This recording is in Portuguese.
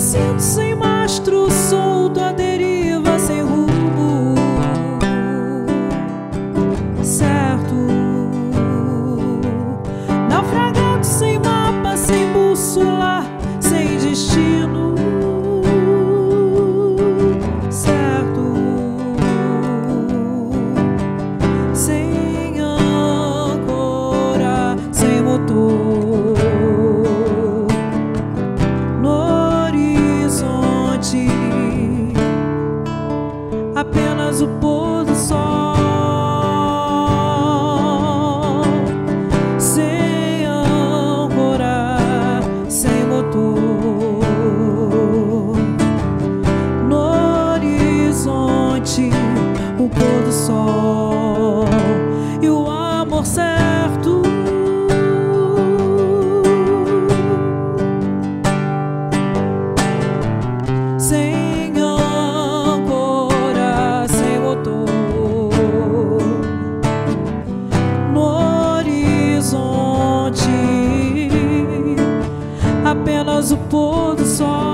sinto sem mastro, solto à deriva, sem rumo certo, naufragado sem mapa, sem bússola, sem destino certo, sem âncora, sem motor, no horizonte apenas o pôr do sol, sem âncora, sem motor, no horizonte o pôr do sol e o amor certo. Sem âncora, sem motor, no horizonte apenas o pôr do sol.